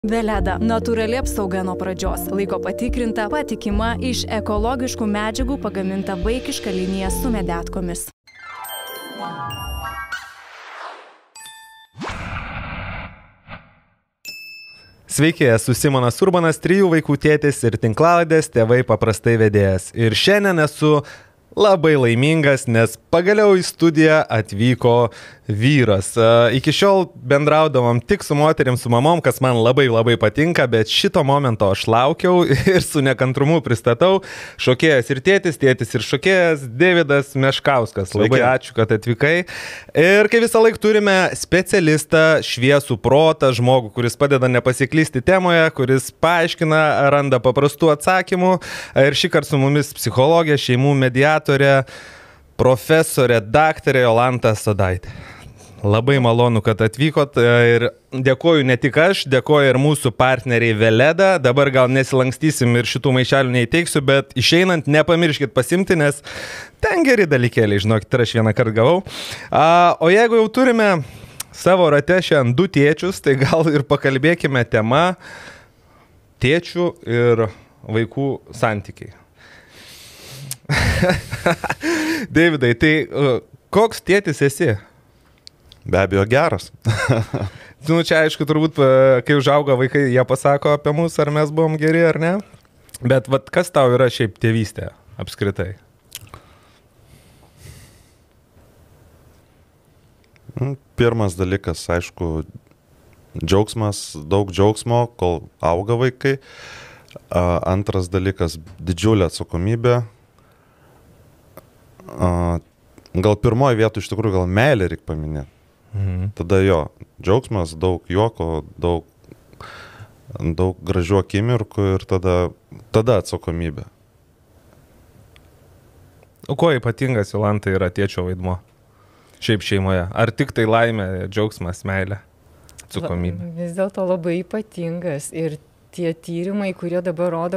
Veleda – natūrali apsauga nuo pradžios, laiko patikrinta, patikima, iš ekologiškų medžiagų pagaminta vaikiška linija su medetkomis. Sveiki, esu Simonas Urbanas, 3 vaikų tėtis ir tinklalaidės Tėvai paprastai vedėjas. Ir šiandien esu labai laimingas, nes pagaliau į studiją atvyko vyras. Iki šiol bendraudavom tik su moterim, su mamom, kas man labai patinka, bet šito momento aš laukiau ir su nekantrumu pristatau šokėjas ir tėtis ir šokėjas Deividas Meškauskas. Labai ačiū, kad atvykai. Ir kaip visą laiką turime specialistą, šviesų protą, žmogų, kuris padeda nepasiklysti temoje, kuris paaiškina, randa paprastų atsakymų. Ir šį kartą su mumis psichologė, šeimų mediatorė, profesorė, daktarė Jolanta Sadaitė. Labai malonu, kad atvykot ir dėkoju ne tik aš, dėkoju ir mūsų partneriai Veleda. Dabar gal nesilankstysim ir šitų maišelių neįteiksiu, bet išeinant nepamirškit pasimti, nes ten geri dalykėliai, žinokit, ir aš vieną kartą gavau. O jeigu jau turime savo rate šiandien 2 tėčius, tai gal ir pakalbėkime tema tėčių ir vaikų santykiai. Deividai, tai koks tėtis esi? Be abejo, geras. Čia aišku, turbūt, kai užauga vaikai, jie pasako apie mus, ar mes buvom geri ar ne. Bet kas tau yra šiaip tėvystė apskritai? Pirmas dalykas, aišku, džiaugsmas, daug džiaugsmo, kol auga vaikai. Antras dalykas, didžiulė atsakomybė. Gal pirmoji vieta iš tikrųjų gal meilė reikia paminėti. Tada jo, džiaugsmas, daug juoko, daug gražių akimirkų ir tada atsakomybė. O kuo ypatingas, Jolanta, yra tėčio vaidmuo šiaip šeimoje? Ar tik tai laimė, džiaugsmas, meilė, atsakomybė? Vis dėlto labai ypatingas ir tie tyrimai, kurie dabar rodo,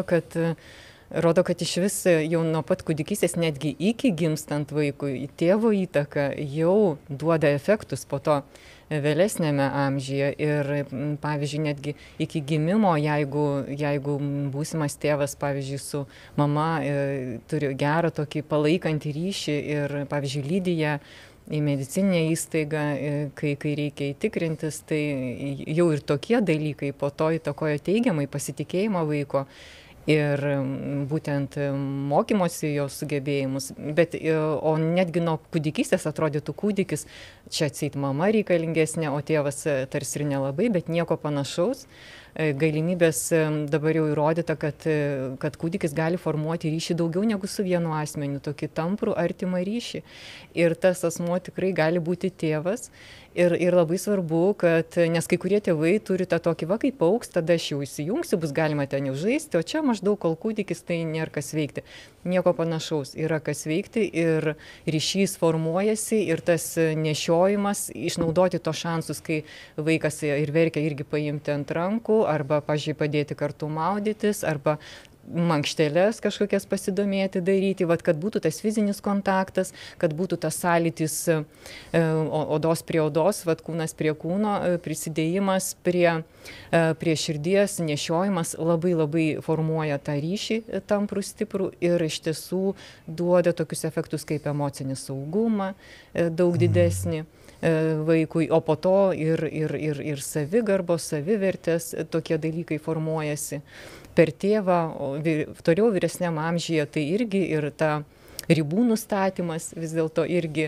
kad iš vis jau nuo pat kūdikystės, netgi iki gimstant vaikui, tėvo įtaka jau duoda efektus po to vėlesnėme amžiuje. Ir, pavyzdžiui, netgi iki gimimo, jeigu būsimas tėvas, pavyzdžiui, su mama turi gerą tokį palaikantį ryšį ir, pavyzdžiui, lydi ją į medicininę įstaigą, kai reikia įtikrintis, tai jau ir tokie dalykai po to įtakoja teigiamai pasitikėjimą vaiko ir būtent mokymosi jo sugebėjimus. O netgi nuo kūdikystės atrodytų kūdikis, čia atseit mama reikalingesnė, o tėvas tarsi ir nelabai, bet nieko panašaus. Galimybės dabar jau įrodyta, kad kūdikis gali formuoti ryšį daugiau negu su vienu asmeniu, tokį tamprų, artimą ryšį. Ir tas asmuo tikrai gali būti tėvas. Ir labai svarbu, nes kai kurie tėvai turi tą tokį, kaip augs, tada aš jau įsijungsiu, bus galima ten jau žaisti, o čia maždaug kol kūdikis, tai nėra kas veikti. Nieko panašaus, yra kas veikti ir ryšys formuojasi ir tas nešiojimas, išnaudoti to šansus, kai vaikas ir verkia, irgi paimti ant rankų, arba, pažiūrėjau, padėti kartu maudytis, arba mankšteles kažkokias pasidomėti daryti, kad būtų tas fizinis kontaktas, kad būtų tas sąlytis odos prie odos, kūnas prie kūno, prisidėjimas prie širdies, nešiojimas labai formuoja tą ryšį tamprų stiprų ir iš tiesų duoda tokius efektus kaip emocinį saugumą daug didesnį vaikui, o po to ir savigarbos, savivertės tokie dalykai formuojasi. Per tėvą, toliau vyresniam amžiuje, tai irgi ir ta ribų nustatymas, vis dėlto irgi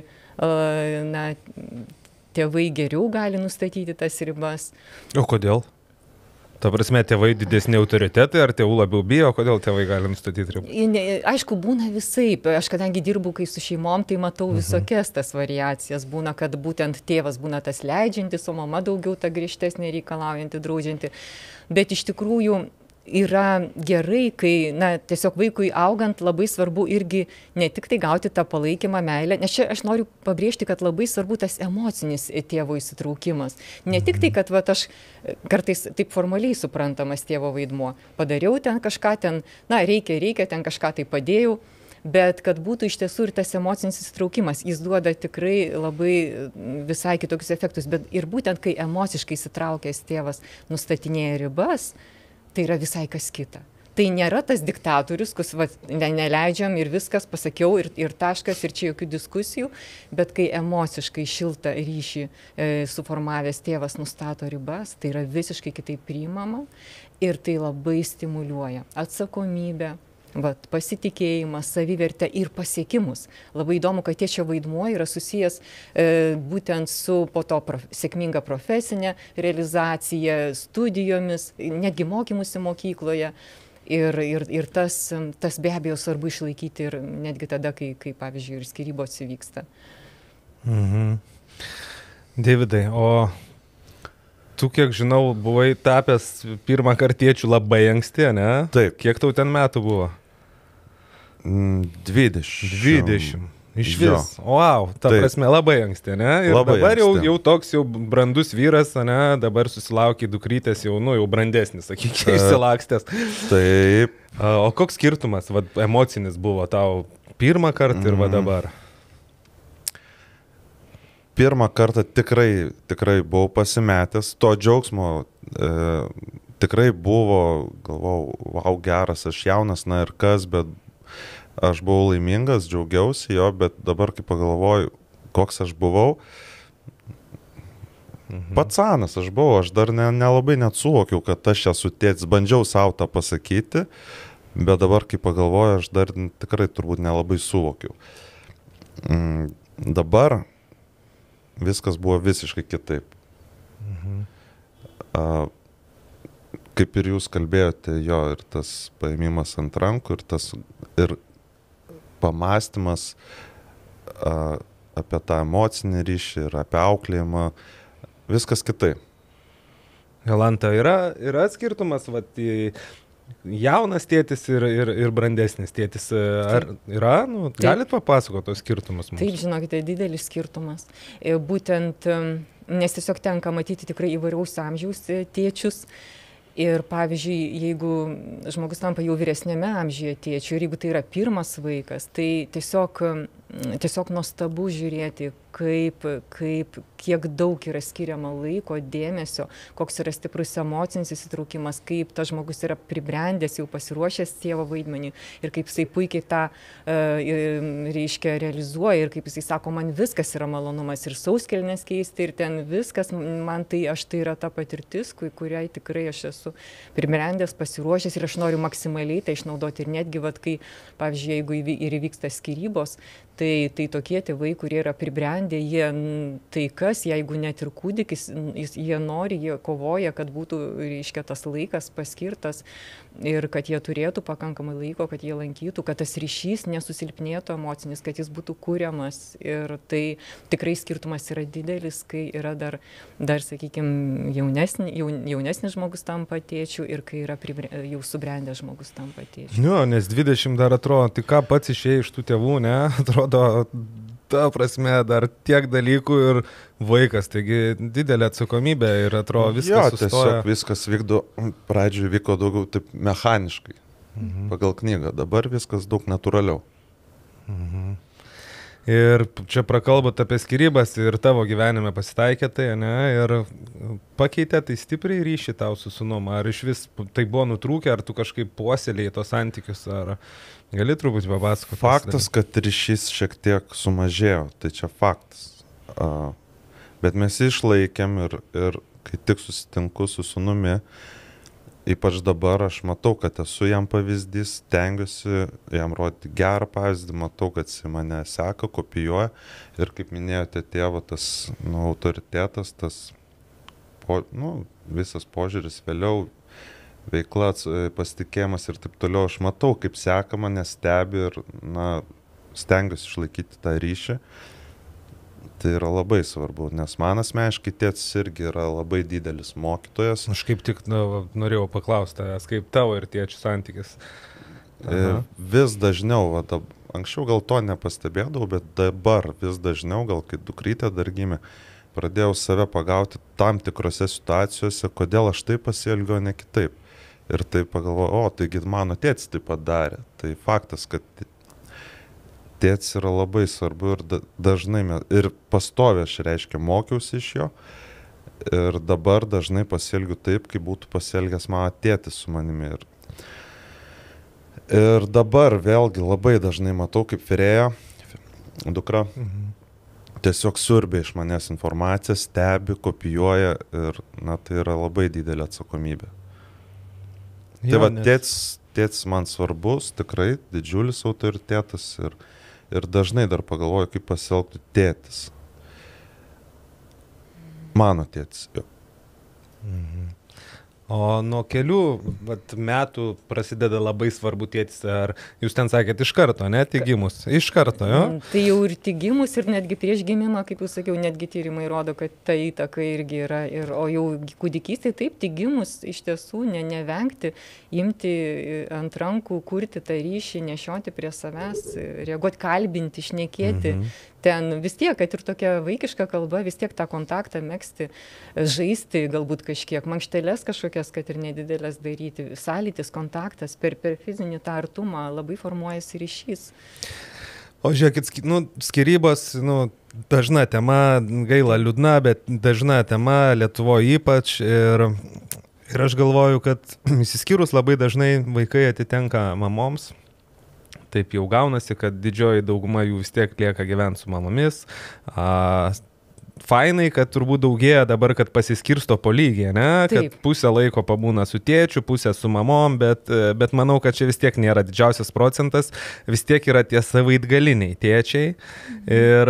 tėvai geriau gali nustatyti tas ribas. O kodėl? Ta prasme, tėvai didesni autoritetai, ar tėvų labiau bijo, kodėl tėvai gali nustatyti ribą? Aišku, būna visaip. Aš kadangi dirbu kai su šeimom, tai matau visokias tas variacijas. Būna, kad būtent tėvas būna tas leidžiantis, o mama daugiau ta griežtesnė reikalaujanti, draudžianti. Bet iš tikrųjų yra gerai, kai tiesiog vaikui augant labai svarbu irgi ne tik tai gauti tą palaikymą, meilę, nes čia aš noriu pabrėžti, kad labai svarbu tas emocinis tėvo įsitraukimas. Ne tik tai, kad aš kartais taip formaliai suprantamas tėvo vaidmuo. Padariau ten kažką, reikia, ten kažką tai padėjau, bet kad būtų iš tiesų ir tas emocinis įsitraukimas, jis duoda tikrai labai visai kitokius efektus, bet ir būtent kai emociškai įsitraukęs tėvas nustatinėja ribas, tai yra visai kas kita. Tai nėra tas diktatorius, kus neleidžiam ir viskas, pasakiau ir taškas, ir čia jokių diskusijų, bet kai emociškai šiltą ryšį suformavęs tėvas nustato ribas, tai yra visiškai kitaip priimama ir tai labai stimuliuoja atsakomybę, pasitikėjimas, savivertę ir pasiekimus. Labai įdomu, kad tėčio vaidmuo yra susijęs būtent su po to sėkminga profesinė realizacija, studijomis, netgi mokymusi mokykloje. Ir tas be abejo svarbu išlaikyti ir netgi tada, kai pavyzdžiui, ir skyrybos įvyksta. Deividai, o tu, kiek žinau, buvai tapęs pirmą kartiečių labai anksti, ne? Taip. Kiek tau ten metų buvo? 20. Iš vis. Wow, ta prasme labai anksti, ne? Ir labai dabar anksti. jau toks jau brandus vyras, ne? Dabar susilaukia dukrytės jau brandesnis, sakykime, išsilakstęs. Taip. O koks skirtumas, emocinis buvo tau pirmą kartą ir dabar? Pirmą kartą tikrai buvau pasimetęs, to džiaugsmo tikrai buvo, galvau, wow, geras, aš jaunas, na ir kas, bet aš buvau laimingas, džiaugiausi jo, bet dabar, kai pagalvoju, koks aš buvau, pacanas aš buvau, aš dar nelabai net suvokiau, kad aš esu tėtis, bandžiau savo tą pasakyti, bet dabar, kai pagalvoju, aš dar tikrai turbūt nelabai suvokiau. Dabar viskas buvo visiškai kitaip. Kaip ir jūs kalbėjote, jo, ir tas paėmimas ant rankų, ir pamąstymas apie tą emocinį ryšį ir apie auklėjimą, viskas kitaip. Jolanta, yra skirtumas, jaunas tėtis ir brandesnis tėtis, ar yra? Galit papasakoti tos skirtumus mums? Taip, žinokite, didelis skirtumas. Būtent, nes tiesiog tenka matyti tikrai įvairaus amžiaus tėčius. Ir pavyzdžiui, jeigu žmogus tampa jau vyresnėme amžiuje tėčiu ir jeigu tai yra pirmas vaikas, tai tiesiog nuostabu žiūrėti, kiek daug yra skiriama laiko, dėmesio, koks yra stiprus emocinis įsitraukimas, kaip tas žmogus yra pribrendęs, jau pasiruošęs tėvo vaidmenį ir kaip jisai puikiai tą realizuoja ir kaip jisai sako, man viskas yra malonumas ir sauskelnes keisti ir ten viskas, man tai yra ta patirtis, kuriai tikrai aš esu pribrendęs, pasiruošęs ir aš noriu maksimaliai tai išnaudoti ir netgi, kai, pavyzdžiui, jeigu ir įvyksta skyrybos, tai tokie tėvai, kurie yra pribrendę, jie tai kas, jeigu net ir kūdikis, jie nori, jie kovoja, kad būtų, reiškia, tas laikas paskirtas ir kad jie turėtų pakankamai laiko, kad jie lankytų, kad tas ryšys nesusilpnėtų emocinis, kad jis būtų kuriamas ir tai tikrai skirtumas yra didelis, kai yra dar sakykime, jaunesnis žmogus tampa tėčiu ir kai yra jau subrendęs žmogus tampa tėčiu. Jo, nes 20 dar atrodo, tai ką pats išėjai iš tų tėvų, ne? Atrodo, ta prasme, dar tiek dalykų ir vaikas, taigi didelė atsakomybė ir atrodo viskas sustoja. Tiesiog viskas pradžioje vyko daugiau taip mechaniškai, pagal knygą, dabar viskas daug natūraliau. Ir čia prakalbot apie skyrybas ir tavo gyvenime pasitaikė tai, ne, ir pakeitė tai stipriai ryšį tau su sūnum, ar iš vis tai buvo nutrūkę, ar tu kažkaip puoselėjai tos santykius, ar gali truputį papasakoti? Faktas, kad ryšys šiek tiek sumažėjo, tai čia faktas. Bet mes išlaikėm ir kai tik susitinku su sūnumi, ypač dabar aš matau, kad esu jam pavyzdys, stengiuosi jam rodyti gerą pavyzdį, matau, kad jis mane seka, kopijuoja ir kaip minėjote, tėvo tas autoritetas, tas visas požiūris vėliau, veikla, pasitikėjimas ir taip toliau, aš matau, kaip seka mane, stebi ir stengiuosi išlaikyti tą ryšį. Tai yra labai svarbu, nes man asmeniškai tėtis irgi yra labai didelis mokytojas. Aš kaip tik norėjau paklausti, kaip tavo ir tėčių santykis? Vis dažniau, anksčiau gal to nepastebėdavau, bet dabar vis dažniau, gal kai dukrytė dar gimė, pradėjau save pagauti tam tikrose situacijose, kodėl aš taip pasielgiau, ne kitaip. Ir tai pagalvojau, taigi mano tėtis taip pat darė. Tai faktas, kad tėtis yra labai svarbu ir dažnai, ir pastoviai aš reiškia mokiausi iš jo ir dabar dažnai pasielgiu taip, kaip būtų pasielgęs mano tėtis su manimi. Ir dabar vėlgi labai dažnai matau, kaip Firėja, dukra, tiesiog siurbia iš manęs informaciją, stebi, kopijuoja ir, tai yra labai didelė atsakomybė. Tai va, tėtis man svarbus, tikrai didžiulis autoritetas ir dažnai dar pagalvoju, kaip pasielgtų tėtis. Mano tėtis. O nuo kelių metų prasideda labai svarbu tėtis, ar jūs ten sakėt iš karto, ne, tik gimus? Iš karto, jo? Tai jau ir tik gimus, ir netgi prieš gimimą, kaip jau sakiau, netgi tyrimai rodo, kad ta įtaka irgi yra. O jau kūdikystėje taip, tik gimus iš tiesų nevengti, imti ant rankų, kurti tą ryšį, nešioti prie savęs, reaguoti, kalbinti, šnekėti. Ten vis tiek, kad ir tokia vaikiška kalba, vis tiek tą kontaktą megzti, žaisti galbūt kažkiek, mankšteles kažkokias, kad ir nedidelės daryti, sąlytis, kontaktas, per fizinį tą artumą labai formuojasi ryšys. O žiūrėkit, skyrybos, dažna tema, gaila liūdna, bet dažna tema Lietuvoje ypač ir aš galvoju, kad išsiskyrus labai dažnai vaikai atitenka mamoms. Taip jau gaunasi, kad didžioji dauguma jų vis tiek lieka gyventi su mamomis. Fainai, kad turbūt daugėja dabar, kad pasiskirsto po lygiai, ne? Kad pusę laiko pabūna su tėčiu, pusę su mamom, bet manau, kad čia vis tiek nėra didžiausias procentas, vis tiek yra tie savaitgaliniai tėčiai. Ir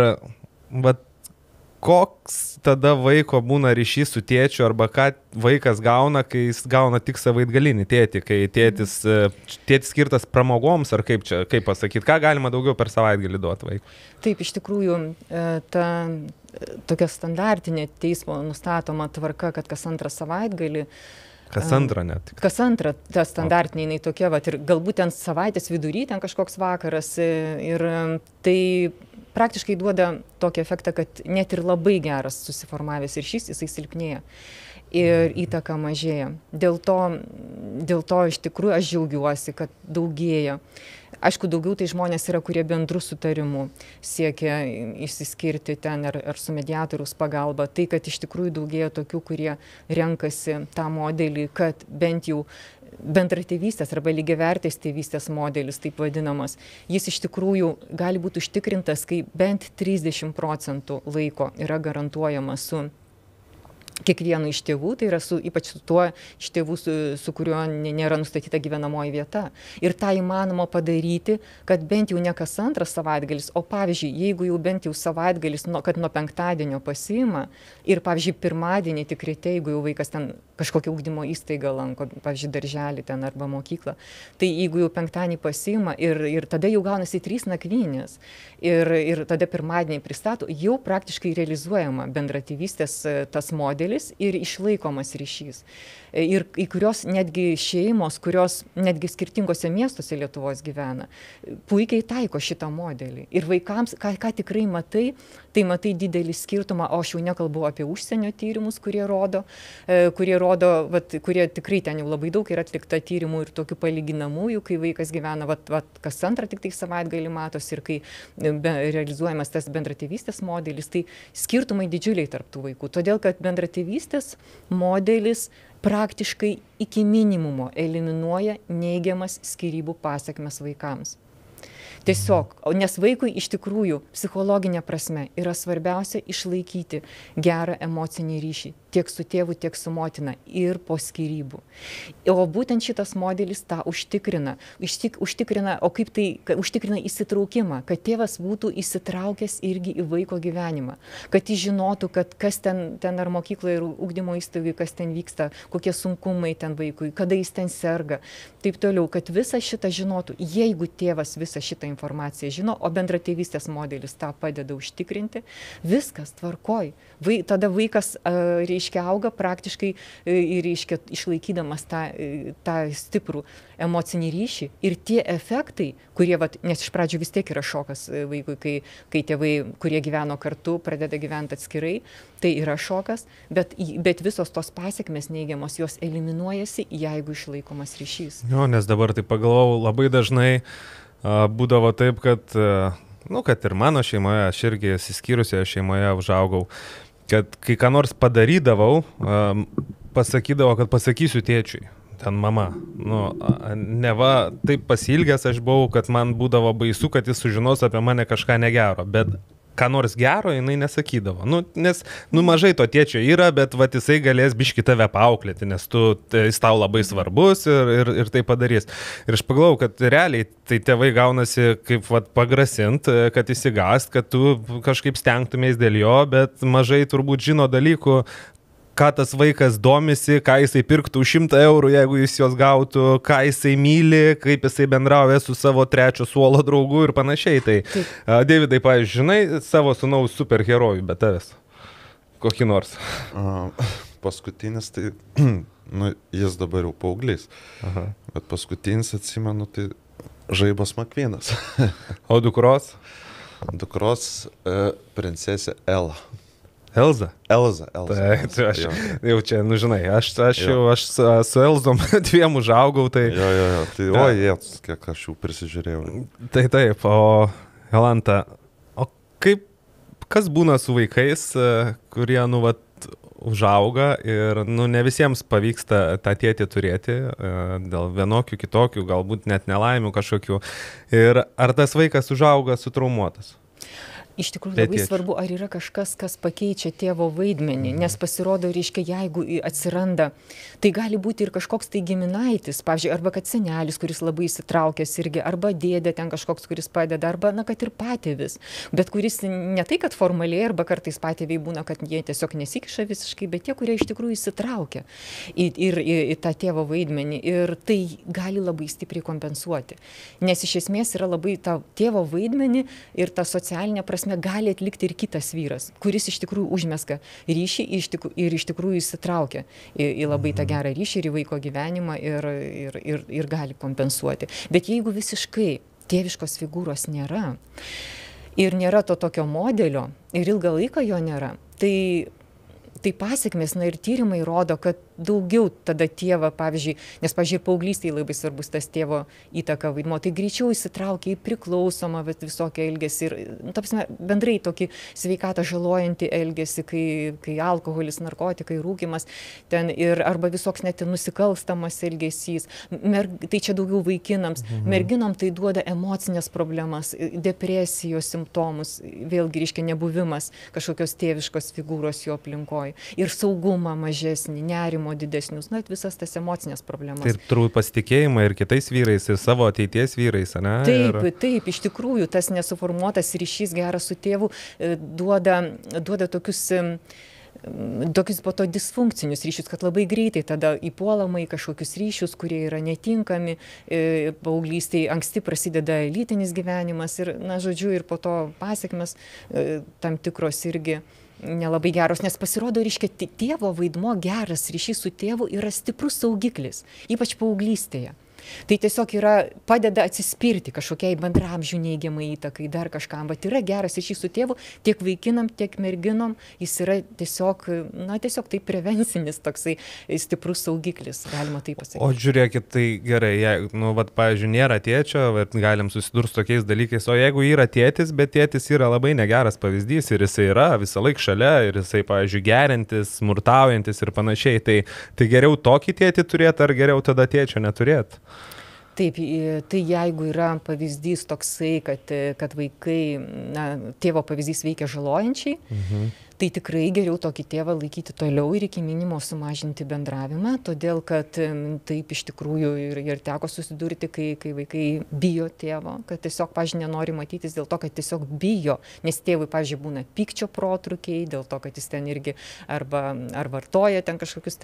koks tada vaiko būna ryšys su tėčiu arba ką vaikas gauna, kai jis gauna tik savaitgalinį tėtį, kai tėtis skirtas pramogoms ar kaip pasakyti, ką galima daugiau per savaitgalį duoti vaikui? Taip, iš tikrųjų, ta tokia standartinė teismo nustatoma tvarka, kad kas antrą savaitgalį. Kas antrą net? Kas antrą, ta standartinė, jinai tokia, ir galbūt ten savaitės vidury, ten kažkoks vakaras ir tai praktiškai duoda tokį efektą, kad net ir labai geras susiformavęs ryšys, jisai silpnėja ir įtaka mažėja. Dėl to iš tikrųjų aš džiaugiuosi, kad daugėja. Aišku, daugiau tai žmonės yra, kurie bendrų sutarimų siekia išsiskirti ten ar su mediatoriaus pagalba. Tai, kad iš tikrųjų daugėja tokių, kurie renkasi tą modelį, kad bent jau bendratėvystės arba lygiavertės tėvystės modelis, taip vadinamas, jis iš tikrųjų gali būti užtikrintas, kai bent 30% laiko yra garantuojama su kiekvienu iš tėvų, tai yra ypač su tuo iš tėvų, su kuriuo nėra nustatyta gyvenamoji vieta. Ir tą įmanoma padaryti, kad bent jau ne kas antras savaitgalis, o pavyzdžiui, jeigu jau bent jau savaitgalis, kad nuo penktadienio pasiima ir, pavyzdžiui, pirmadienį tik ryte, jeigu jau vaikas ten kažkokią ugdymo įstaigą lanko, pavyzdžiui, darželį ten arba mokyklą, tai jeigu jau penktadienį pasiima ir tada jau gaunasi 3 nakvynės ir tada pirmadienį pristato, jau praktiškai realizuojama bendratėvystės tas modelis ir išlaikomas ryšys. Ir į kurios netgi šeimos, kurios netgi skirtingose miestuose Lietuvos gyvena, puikiai taiko šitą modelį. Ir vaikams, ką tikrai matai, tai matai didelį skirtumą, o aš jau nekalbu apie užsienio tyrimus, kurie rodo, kurie tikrai ten jau labai daug yra atlikta tyrimų ir tokių palyginamųjų, kai vaikas gyvena kas antrą tik tai savaitgalį matos ir kai realizuojamas tas bendratėvystės modelis, tai skirtumai didžiuliai tarp tų vaikų. Todėl, kad bendratėvystės modelis praktiškai iki minimumo eliminuoja neigiamas skyrybų pasekmes vaikams. Tiesiog, nes vaikui iš tikrųjų psichologinė prasme yra svarbiausia išlaikyti gerą emocinį ryšį tiek su tėvu, tiek su motina ir po skyrybų. O būtent šitas modelis tą užtikrina. O kaip tai užtikrina įsitraukimą, kad tėvas būtų įsitraukęs irgi į vaiko gyvenimą, kad jis žinotų, kad kas ten ar mokykloje ir ugdymo įstaigai, kas ten vyksta, kokie sunkumai ten vaikui, kada jis ten serga, taip toliau, kad visą šitą žinotų. Jeigu tėvas visą šitą informaciją žino, o bendratėvystės modelis tą padeda užtikrinti, viskas tvarkoj. Tada vaikas auga praktiškai ir išlaikydamas tą stiprų emocinį ryšį ir tie efektai, kurie, nes iš pradžių vis tiek yra šokas vaikui, kai tėvai, kurie gyveno kartu, pradeda gyventi atskirai, tai yra šokas, bet visos tos pasekmės neigiamos, jos eliminuojasi, jeigu išlaikomas ryšys. Jo, nes dabar tai pagalvojau, labai dažnai būdavo taip, kad kad ir mano šeimoje, aš irgi išsiskyrusioje šeimoje užaugau, kad kai ką nors padarydavau, pasakydavo, kad pasakysiu tėčiui. Ten mama. Neva taip pasilgęs aš buvau, kad man būdavo baisu, kad jis sužinos apie mane kažką negero, bet ką nors gero jinai nesakydavo. Nes mažai to tėčio yra, bet jisai galės biški tave paauklėti, nes jis tau labai svarbus ir tai padarys. Ir aš pagalvojau, kad realiai tai tėvai gaunasi kaip pagrasint, kad įsigast, kad tu kažkaip stengtumės dėl jo, bet mažai turbūt žino dalykų, ką tas vaikas domisi, ką jisai pirktų už 100 eurų, jeigu jis jos gautų, ką jisai myli, kaip jisai bendrauja su savo trečio suolo draugu ir panašiai. Tai, Deividai, pavyzdžiui, žinai savo sūnaus superherojų, bet tavęs? Kokį nors? Paskutinis, tai, jis dabar jau paauglys, bet paskutinis, atsimenu, tai Žaibas Makvynas. O dukros? Dukros princesė Ela. Elza? Elza. Tai aš jau čia, žinai, aš su Elzom 2 užaugau, tai... Jo, tai kiek aš jų prisižiūrėjau. Tai taip, o Jolanta, kas būna su vaikais, kurie, užauga ir, ne visiems pavyksta tą tėtį turėti, dėl vienokių, kitokių, galbūt net nelaimių kažkokių. Ir ar tas vaikas užauga sutraumuotas? Iš tikrųjų labai svarbu, ar yra kažkas, kas pakeičia tėvo vaidmenį, nes pasirodo, reiškia, jeigu atsiranda, tai gali būti ir kažkoks tai giminaitis, pavyzdžiui, arba kad senelis, kuris labai įsitraukęs irgi, arba dėdė ten kažkoks, kuris padeda, arba, kad ir patėvis, bet kuris ne tai, kad formaliai, arba kartais patėviai būna, kad jie tiesiog nesikiša visiškai, bet tie, kurie iš tikrųjų įsitraukia į tą tėvo vaidmenį ir tai gali labai stipriai kompensuoti, nes iš esmės yra labai tą tėvo vaidmenį ir tą socialinę prasme gali atlikti ir kitas vyras, kuris iš tikrųjų užmesga ryšį ir iš tikrųjų įsitraukia į labai tą gerą ryšį ir į vaiko gyvenimą ir gali kompensuoti. Bet jeigu visiškai tėviškos figūros nėra ir nėra to tokio modelio ir ilgą laiką jo nėra, tai pasekmės, ir tyrimai rodo, kad daugiau tada tėvą, pavyzdžiui, nes, pavyzdžiui, paauglystėje labai svarbus tas tėvo įtaka vaidmo, tai greičiau įsitraukia į priklausomą visokią elgesį ir, bendrai tokį sveikatą žalojantį elgesį, kai alkoholis, narkotikai, rūkymas, arba visoks net nusikalstamas elgesys. Tai čia daugiau vaikinams. Merginom tai duoda emocinės problemas, depresijos simptomus, vėlgi reiškia nebuvimas kažkokios tėviškos figūros jo aplinkoje. Ir saugumą mažesnį, nerimo didesnius, visas tas emocinės problemas. Tai turbūt pasitikėjimą ir kitais vyrais, ir savo ateities vyrais, ne? Taip, iš tikrųjų, tas nesuformuotas ryšys geras su tėvu duoda tokius po to disfunkcinius ryšius, kad labai greitai tada įpuolama į kažkokius ryšius, kurie yra netinkami, paauglystėje anksti prasideda lytinis gyvenimas ir, žodžiu, ir po to pasekmes tam tikros irgi nelabai geros, nes pasirodo, reiškia, tėvo vaidmo, geras ryšys su tėvu yra stiprus saugiklis, ypač paauglystėje. Tai tiesiog padeda atsispirti kažkokiai bendramžių neigiamai įtakai, dar kažkam, bet yra geras ryšys su tėvu, tiek vaikinam, tiek merginom, jis yra tiesiog tai prevencinis toksai stiprus saugiklis, galima taip pasakyti. O žiūrėkit, tai gerai, pavyzdžiui, nėra tėčio, galim susidurti su tokiais dalykais, o jeigu yra tėtis, bet tėtis yra labai negeras pavyzdys ir jisai yra visą laiką šalia ir jisai, pavyzdžiui, gerintis, smurtaujantis ir panašiai, tai geriau tokį tėtį turėti ar geriau tada tėčio neturėti? Taip, tai jeigu yra pavyzdys toksai, kad vaikai, tėvo pavyzdys veikia žalojančiai, tai tikrai geriau tokį tėvą laikyti toliau ir iki minimo sumažinti bendravimą, todėl kad taip iš tikrųjų ir teko susidurti, kai vaikai bijo tėvo, kad tiesiog, pavyzdžiui, nenori matytis dėl to, kad tiesiog bijo, nes tėvui, pavyzdžiui, būna pykčio protrukiai, dėl to, kad jis ten irgi ar vartoja ten kažkokius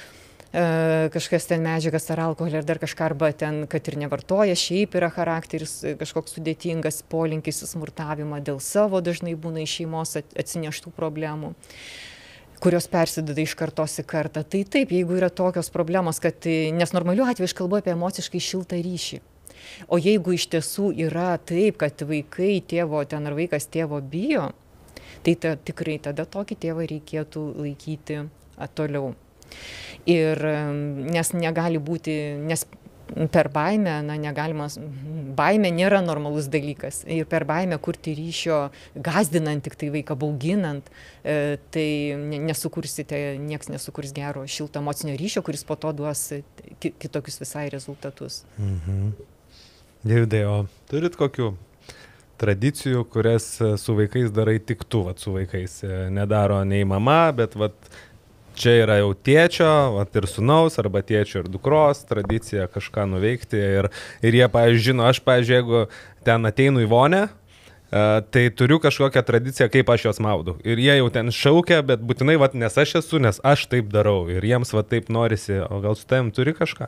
kažkas ten medžiagas ar alkoholį ar dar kažką, arba ten, kad ir nevartoja, šiaip yra charakteris kažkoks sudėtingas, polinkis į smurtavimą dėl savo dažnai būna iš šeimos atsineštų problemų, kurios persideda iš kartos į kartą. Tai taip, jeigu yra tokios problemos, nes normaliu atveju aš kalbu apie emociškai šiltą ryšį. O jeigu iš tiesų yra taip, kad vaikai tėvo ten ar vaikas tėvo bijo, tai tikrai tada tokį tėvą reikėtų laikyti toliau. Ir nes negali būti, nes per baimę, negalima, baimė nėra normalus dalykas. Ir per baimę kurti ryšio, gazdinant tik tai vaiką, bauginant, tai nesukursite, nieks nesukurs gero šilto emocinio ryšio, kuris po to duos kitokius visai rezultatus. Deividai, o turit kokių tradicijų, kurias su vaikais darai tik tu, su vaikais? Nedaro nei mama, bet čia yra jau tėčio, ir sūnaus, arba tėčio ir dukros tradicija kažką nuveikti. Ir jie, pavyzdžiui, žino, aš, pavyzdžiui, jeigu ten ateinu į vonę, tai turiu kažkokią tradiciją, kaip aš juos maudau. Ir jie jau ten šaukia, bet būtinai, nes aš esu, nes aš taip darau. Ir jiems taip norisi. O gal su tavim turi kažką?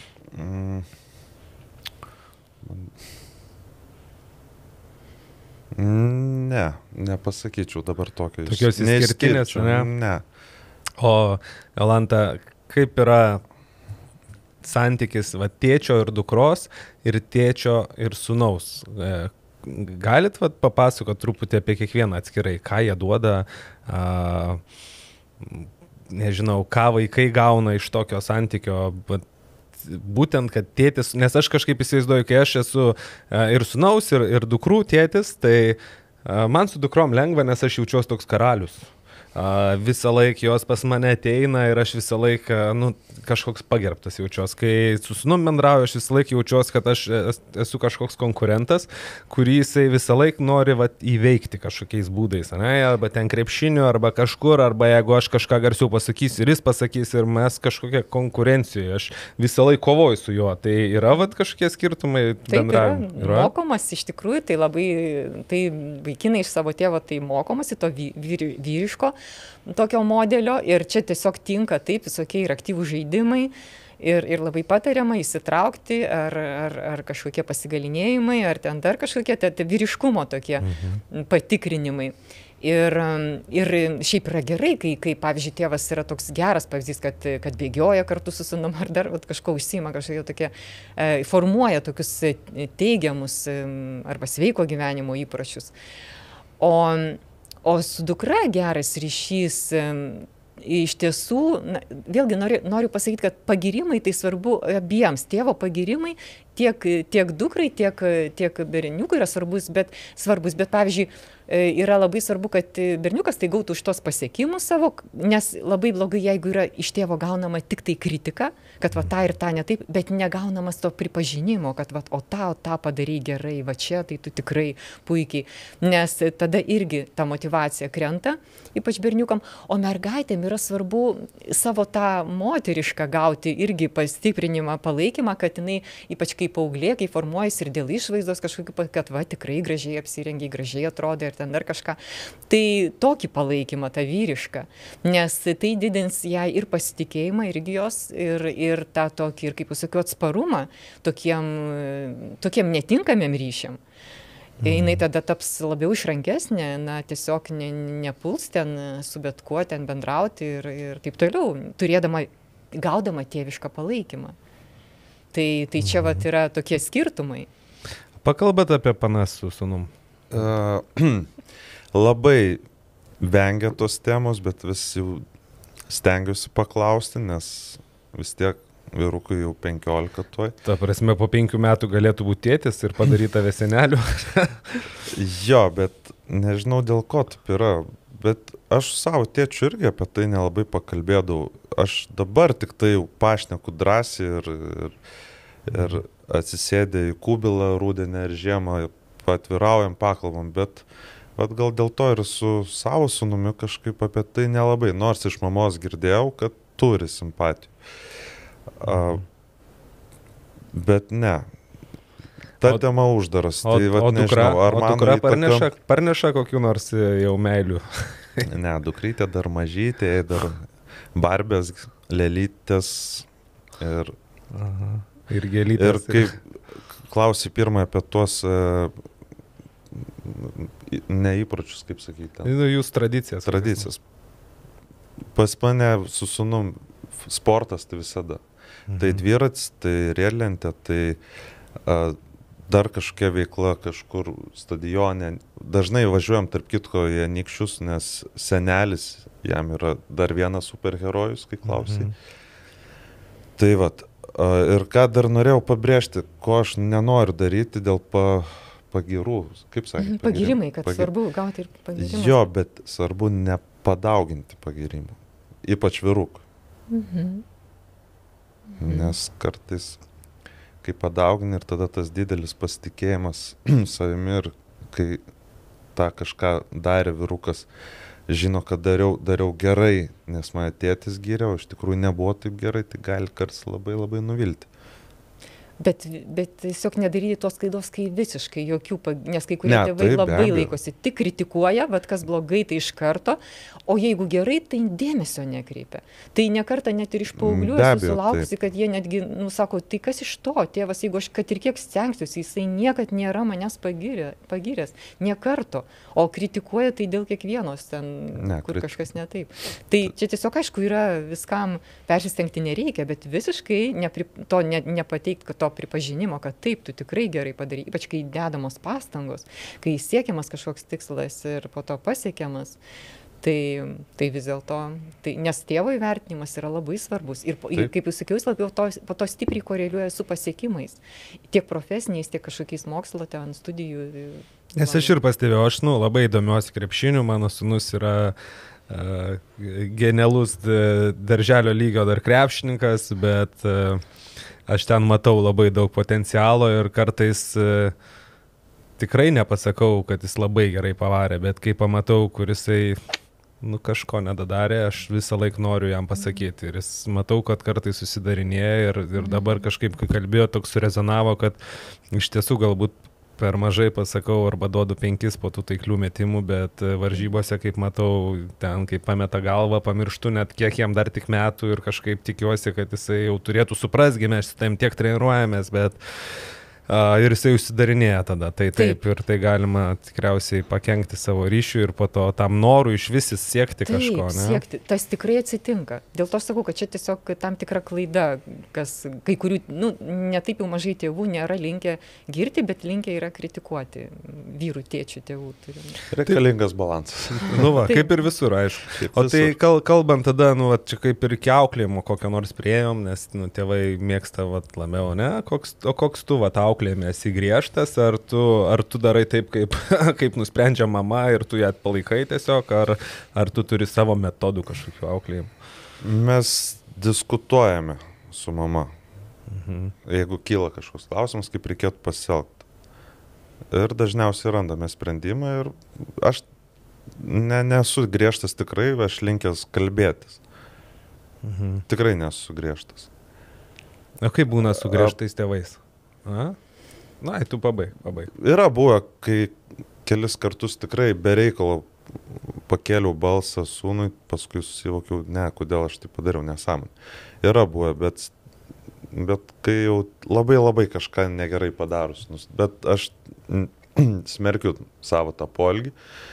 Ne, nepasakyčiau dabar tokio. Tokios išskirtinės, ne? Ne. O, Jolanta, kaip yra santykis tėčio ir dukros ir tėčio ir sūnaus? Galit papasakoti truputį apie kiekvieną atskirai, ką jie duoda, nežinau, ką vaikai gauna iš tokio santykio, būtent, kad tėtis, nes aš kažkaip įsivaizduoju, kai aš esu ir sūnaus, ir dukrų tėtis, tai man su dukrom lengva, nes aš jaučiuosi toks karalius. Visą laiką jos pas mane ateina ir aš visą laiką, kažkoks pagerbtas jaučiuosi. Kai su sūnum bendrauju, aš visą laiką jaučiuosi, kad aš esu kažkoks konkurentas, kurį jisai visą laiką nori įveikti kažkokiais būdais, arba ten krepšiniu, arba kažkur, arba jeigu aš kažką garsiau pasakysiu ir jis pasakys ir mes kažkokia konkurencijoje, aš visą laiką kovoju su juo. Tai yra kažkokie skirtumai bendravime? Taip, mokomas iš tikrųjų, tai labai, tai vaikinai iš savo tėvo tai mokomasi to vyriško tokio modelio ir čia tiesiog tinka taip visokie ir aktyvūs žaidimai ir labai patariama įsitraukti ar kažkokie pasigalinėjimai, ar ten dar kažkokie vyriškumo tokie patikrinimai. Ir šiaip yra gerai, kai pavyzdžiui, tėvas yra toks geras pavyzdys, kad bėgioja kartu su sūnum ar dar kažko užsiima, kažkokie tokie, formuoja tokius teigiamus arba sveiko gyvenimo įpročius. O su dukra geras ryšys, iš tiesų, vėlgi noriu pasakyti, kad pagirimai tai svarbu abiems, tėvo pagirimai tiek dukrai, tiek berniukui yra svarbus, bet pavyzdžiui, yra labai svarbu, kad berniukas tai gautų už tos pasiekimus savo, nes labai blogai, jeigu yra iš tėvo gaunama tik tai kritika, kad tą ir tą ne taip, bet negaunamas to pripažinimo, kad o tą padarai gerai, čia tai tu tikrai puikiai, nes tada irgi ta motyvacija krenta, ypač berniukam, o mergaitėm yra svarbu savo tą moterišką gauti irgi pastiprinimą, palaikymą, kad jinai, ypač kaip paauglė, kai formuojasi ir dėl išvaizdos kažkokiu, kad tikrai gražiai apsirengiai, gražiai atrodė ir ten dar kažką. Tai tokį palaikymą, tą vyrišką, nes tai didins jai ir pasitikėjimą irgi jos, ir tą tokį, ir kaip jūs sakiau, atsparumą tokiem netinkamiem ryšiam. Jinai tada taps labiau išrankesnė, tiesiog nepuls ten su bet kuo ten bendrauti ir taip toliau, gaudama tėvišką palaikymą. Tai čia yra tokie skirtumai. Pakalbat apie panas su sūnum? Labai vengia tos temos, bet vis jau stengiuosi paklausti, nes vis tiek vyrukui jau 15 tuoj. Ta prasme, po 5 metų galėtų būti tėtis ir padaryti tave seneliu? Jo, bet nežinau dėl ko taip yra. Bet aš savo tėčiu irgi apie tai nelabai pakalbėdavau. Aš dabar tik tai jau pašneku drąsiai ir atsisėdę į kubilą rudenį ir žiemą patviraujam, pakalbam, bet gal dėl to ir su savo sūnumi kažkaip apie tai nelabai, nors iš mamos girdėjau, kad turi simpatijų. Bet ne. Ta tema uždaras. O dukra parneša kokių nors jau meilių? Ne, dukrytė dar mažytė, dar barbės, lėlytės ir gėlytės. Ir kaip klausi pirmą apie tuos neįpročius, kaip sakyti. Jūs tradicijas. Tradicijas. Pas mane su sūnum sportas tai visada. Tai dviratis, tai riedlentė, tai dar kažkokia veikla kažkur stadione. Dažnai važiuojam tarp kitko į Anykščius, nes senelis jam yra dar vienas superherojus, kai klausai. Tai Ir ką dar norėjau pabrėžti, ko aš nenoriu daryti dėl pagirų. Kaip sakė? Pagirimai, kad svarbu gauti ir pagirimą. Jo, bet svarbu nepadauginti pagirimų. Ypač vyrukų. Nes kartais, kai padaugini ir tada tas didelis pasitikėjimas savimi ir kai tą kažką darė vyrukas, žino, kad dariau gerai, nes mane tėtis gyrė, o iš tikrųjų nebuvo taip gerai, tai gali kartais labai labai nuvilti. Bet tiesiog nedaryti tos klaidos, kai visiškai jokių, nes kai kurie tėvai labai laikosi, tik kritikuoja, bet kas blogai, tai iš karto, o jeigu gerai, tai dėmesio nekreipia. Tai nekartą net ir iš paauglių esu sulaukusi, kad jie netgi, sako, tai kas iš to, tėvas, jeigu aš kad ir kiek stengsiuosi, jisai niekad nėra manęs pagiręs, nekarto, o kritikuoja tai dėl kiekvienos ten, kur kažkas ne taip. Tai čia tiesiog, aišku, yra viskam persistengti nereikia, bet visiškai to nepateikti, kad to pripažinimo, kad taip, tu tikrai gerai padarai, ypač kai dedamos pastangos, kai siekiamas kažkoks tikslas ir po to pasiekiamas, tai vis dėlto, nes tėvo įvertinimas yra labai svarbus ir kaip jūs sakiau, jis labiau po to stipriai koreliuoja su pasiekimais, tiek profesiniais, tiek kažkokiais mokslo, ten studijų. Nes aš ir pastebėjau, aš labai domiuosi krepšiniu, mano sūnus yra genialus darželio lygio dar krepšininkas, bet aš ten matau labai daug potencialo ir kartais tikrai nepasakau, kad jis labai gerai pavarė, bet kai pamatau, kur jisai kažko nedadarė, aš visą laiką noriu jam pasakyti. Ir jis matau, kad kartais susidarinėja ir dabar kažkaip, kai kalbėjo, toks surezonavo, kad iš tiesų galbūt per mažai pasakau arba duodu 5 po tų taiklių metimų, bet varžybose, kaip matau, ten kaip pameta galvą, pamirštu net kiek jam dar tik metų ir kažkaip tikiuosi, kad jisai jau turėtų suprasgi, mes su tavim tiek treniruojamės, bet ir jisai užsidarinėja tada. Tai taip, ir tai galima tikriausiai pakenkti savo ryšių ir po to tam norų iš vis siekti kažko. Ne? Siekti. Tas tikrai atsitinka. Dėl to sakau, kad čia tiesiog tam tikra klaida, kas kai kurių, ne taip jau mažai tėvų nėra linkę girti, bet linkę yra kritikuoti vyrų, tėčių, tėvų. Reikalingas balansas. Kaip ir visur, aišku. O tai kalbant tada, čia kaip ir iki auklėjimo kokią nors priėjom, nes tėvai mėgsta labiau, ne? Koks tu auklėjime esi griežtas, ar tu darai taip, kaip nusprendžia mama ir tu ją palaikai tiesiog, ar tu turi savo metodų kažkokių auklėjimų? Mes diskutuojame su mama. Jeigu kyla kažkoks klausimas, kaip reikėtų pasielgti. Ir dažniausiai randame sprendimą ir aš nesu griežtas tikrai, aš linkęs kalbėtis. Tikrai nesu griežtas. O kaip būna su griežtais tėvais? Tu pabaig. Yra buvę, kai kelis kartus tikrai be reikalo pakėliau balsą sūnui, paskui susivokiau, kodėl aš tai padariau, nesąmonė. Yra buvę, bet kai jau labai kažką negerai padarus, bet aš smerkiu savo tą poelgį,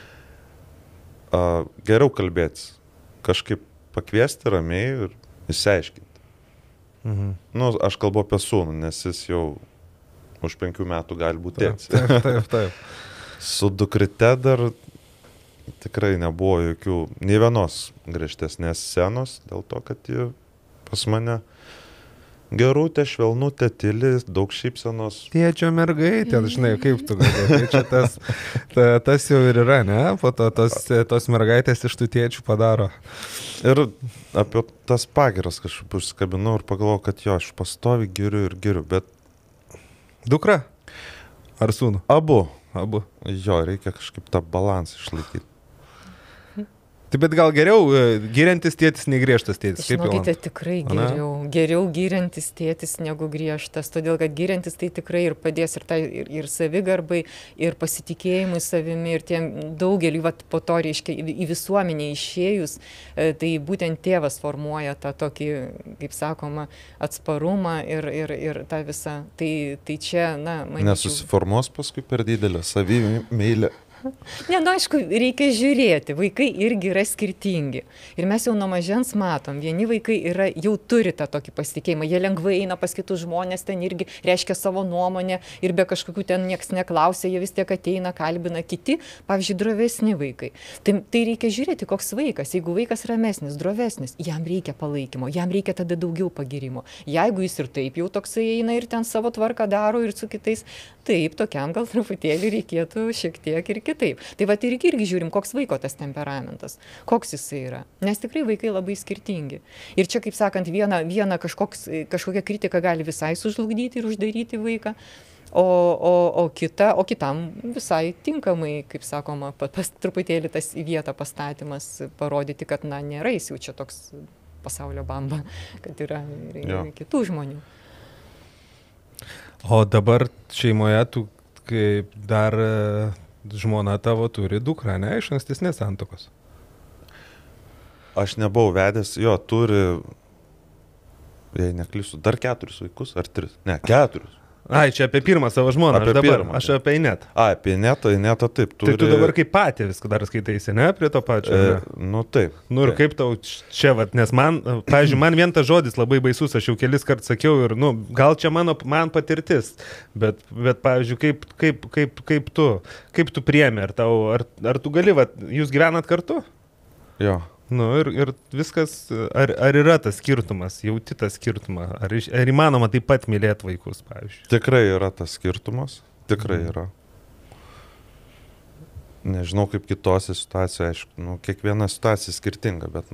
geriau kalbėtis, kažkaip pakviesti ramiai ir išsiaiškinti. Aš kalbu apie sūnų, nes jis jau už 5 metų gali būti tėtis. Taip. Su dukryte dar tikrai nebuvo jokių, nei vienos griežtesnės scenos, dėl to, kad ji pas mane gerutė, švelnutė, tyli, daug šypsenos. Tėčio mergaitė, žinai, kaip tu galvoji, tai čia tas jau ir yra, ne? Po to tos mergaitės iš tų tėčių padaro. Ir apie tas pagiras kažkaip užsikabinau ir pagalvojau, kad jo, aš pastovi giriu, bet dukra? Ar sūnų? Abu. Jo, reikia kažkaip tą balansą išlaikyti. Taip, bet gal geriau giriantis tėtis nei griežtas tėtis? Žinokite, tikrai geriau giriantis tėtis negu griežtas, todėl kad giriantis tai tikrai ir padės ir savigarbai, ir pasitikėjimui savimi, ir tiem daugeliu, po to reiškia į visuomenę išėjus, tai būtent tėvas formuoja tą tokį, kaip sakoma, atsparumą ir tą visą. Tai čia, manyčiau... Nesusiformuos paskui per didelę savimeilę. Ne, nu aišku, reikia žiūrėti, vaikai irgi yra skirtingi. Ir mes jau nuo mažens matom, vieni vaikai jau turi tą tokį pasitikėjimą, jie lengvai eina pas kitus žmonės, ten irgi reiškia savo nuomonę ir be kažkokių ten nieks neklausia, jie vis tiek ateina, kalbina, kiti, pavyzdžiui, drovesni vaikai. Tai reikia žiūrėti, koks vaikas. Jeigu vaikas ramesnis, drovesnis, jam reikia palaikymo, jam reikia tada daugiau pagirimo. Jeigu jis ir taip jau toksai eina ir ten savo tvarką daro ir su kitais, taip, tokiam gal truputėlį reikėtų šiek tiek ir kitaip. Tai va ir irgi žiūrim, koks vaiko tas temperamentas, koks jisai yra. Nes tikrai vaikai labai skirtingi. Ir čia, kaip sakant, viena kažkokia kritika gali visai sužlugdyti ir uždaryti vaiką, o kitam visai tinkamai, kaip sakoma, truputėlį tas į vietą pastatymas parodyti, kad, na, nėra jis jau čia toks pasaulio bamba, kad yra ir kitų žmonių. O dabar šeimoje tu kaip dar žmona tavo turi dukrą, ne, iš ankstesnės santuokos? Aš nebuvau vedęs, turi, jei neklysiu, dar 4 vaikus, ar 3? Ne, 4. Ai, čia apie pirmą savo žmoną, aš apie Inetą. Apie Inetą taip. Tai tu dabar kaip patį viską dar skaitaisi, ne, prie to pačio? Nu taip. Nu ir kaip tau čia, nes man, pavyzdžiui, man vien tas žodis labai baisus, aš jau kelis kartus sakiau ir, gal čia man patirtis, bet pavyzdžiui, kaip tu priemi, ar tu gali, jūs gyvenat kartu? Jo. Nu ir viskas, ar yra tas skirtumas, jauti tą skirtumą, ar įmanoma taip pat mylėti vaikus, pavyzdžiui? Tikrai yra tas skirtumas, tikrai yra. Nežinau kaip kitose situacijoje, aišku, kiekviena situacija skirtinga, bet...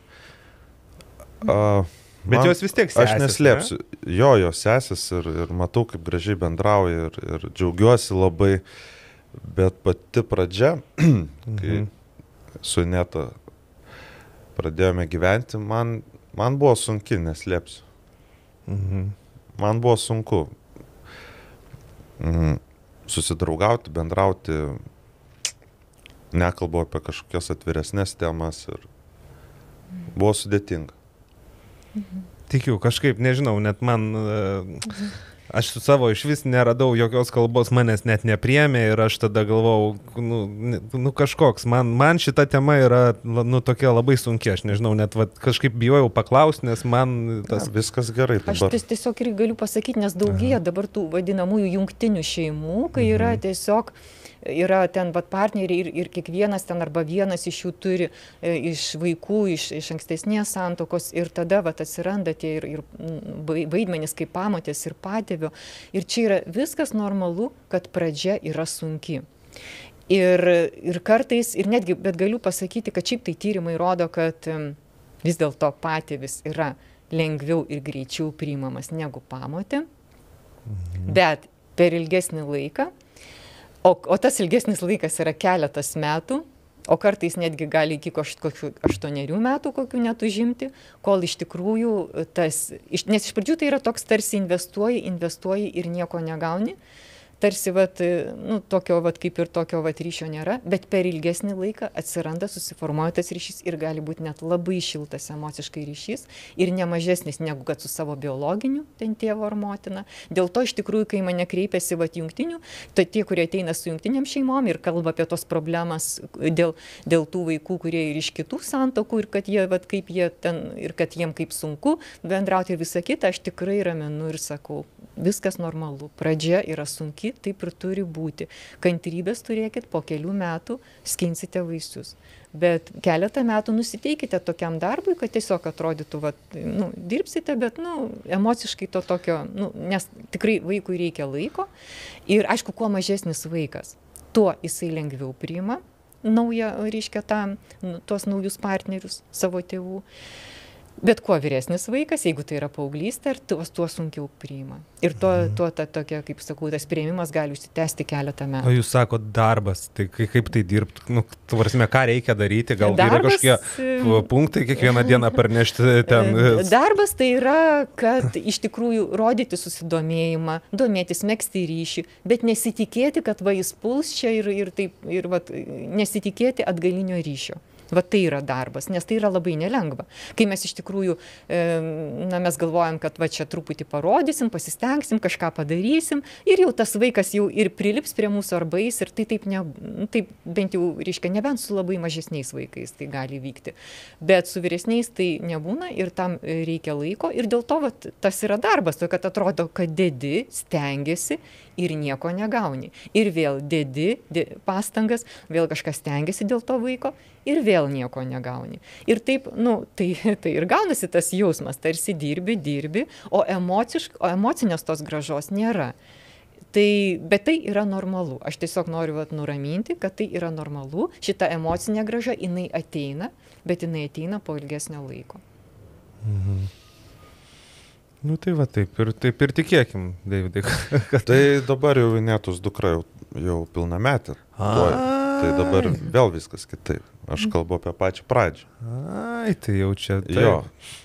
Bet jos vis tiek sesės, aš neslėpsiu, ne? Jos sesės ir matau, kaip gražiai bendrauja ir džiaugiuosi labai, bet pati pradžia, kai su Ineta pradėjome gyventi, man buvo sunki, neslėpsiu. Man buvo sunku susidraugauti, bendrauti, nekalbu apie kažkokias atviresnės temas ir buvo sudėtinga. Tikiu, kažkaip, nežinau, net man... Aš su savo iš vis neradau jokios kalbos, manęs net nepriėmė ir aš tada galvojau, kažkoks, man šita tema yra, tokia labai sunki, aš nežinau, net kažkaip bijojau paklausti, nes man tas... Viskas gerai dabar. Aš tiesiog ir galiu pasakyti, nes daugėja dabar tų vadinamųjų jungtinių šeimų, kai yra tiesiog... Yra ten partneriai ir kiekvienas ten arba vienas iš jų turi iš vaikų, iš ankstesnės santuokos ir tada atsiranda tie ir vaidmenys kaip pamotės ir patėvio. Ir čia yra viskas normalu, kad pradžia yra sunki. Ir kartais, ir netgi, bet galiu pasakyti, kad šiaip tai tyrimai rodo, kad vis dėlto patėvis yra lengviau ir greičiau priimamas negu pamotė, bet per ilgesnį laiką. O tas ilgesnis laikas yra keletas metų, o kartais netgi gali iki 8 metų kokių net užimti, kol iš tikrųjų nes iš pradžių tai yra toks tarsi investuoji ir nieko negauni, tarsi tokio kaip ir tokio ryšio nėra, bet per ilgesnį laiką atsiranda, susiformuoja tas ryšys ir gali būti net labai šiltas emociškai ryšys ir nemažesnis negu kad su savo biologiniu ten tėvu ar motina. Dėl to iš tikrųjų, kai mane kreipiasi jungtinių, tai tie, kurie ateina su jungtiniam šeimom ir kalba apie tos problemas dėl tų vaikų, kurie ir iš kitų santokų ir kad jie, kaip jie ten, ir kad jiem kaip sunku bendrauti ir visą kitą, aš tikrai raminu ir sakau, viskas normalu, pradžia yra sunki, taip ir turi būti. Kantrybės turėkit, po kelių metų skinsite vaisius. Bet keletą metų nusiteikite tokiam darbui, kad tiesiog atrodytų, dirbsite, bet emociškai to tokio, nes tikrai vaikui reikia laiko. Ir aišku, kuo mažesnis vaikas, tuo jisai lengviau priima tuos naujus partnerius savo tėvų. Bet kuo vyresnis vaikas, jeigu tai yra paauglystė, tuo sunkiau priima. Ir tokia, kaip sakau, tas priėmimas gali užsitęsti keletą metų. O jūs sako darbas, tai kaip tai dirbti? Tvarsime, ką reikia daryti? Gal yra kažkokie punktai kiekvieną dieną parnešti ten? Darbas tai yra, kad iš tikrųjų rodyti susidomėjimą, domėtis, megzti ryšį, bet nesitikėti, kad jis puls čia ir nesitikėti atgalinio ryšio. Va tai yra darbas, nes tai yra labai nelengva. Kai mes iš tikrųjų, mes galvojam, kad va čia truputį parodysim, pasistengsim, kažką padarysim ir jau tas vaikas jau ir prilips prie mūsų arba eis ir tai taip, taip bent jau, reiškia, nebent su labai mažesniais vaikais tai gali vykti. Bet su vyresniais tai nebūna ir tam reikia laiko ir dėl to va, tas yra darbas, to kad atrodo, kad dedi, stengiasi ir nieko negauni. Ir vėl dedi pastangas, vėl kažkas stengiasi dėl to vaiko ir vėl nieko negauni. Ir taip, tai ir gaunasi tas jausmas, tarsi dirbi, o emocinės tos grąžos nėra. Bet tai yra normalu. Aš tiesiog noriu nuraminti, kad tai yra normalu. Šita emocinė grąža, jinai ateina, bet jinai ateina po ilgesnio laiko. Mhm. Tai va taip ir tikėkim, Davidai. Tai dabar jau Inetos dukra jau pilnametė. Tai dabar vėl viskas kitaip. Aš kalbu apie pačią pradžią. Tai jau čia taip. Jo.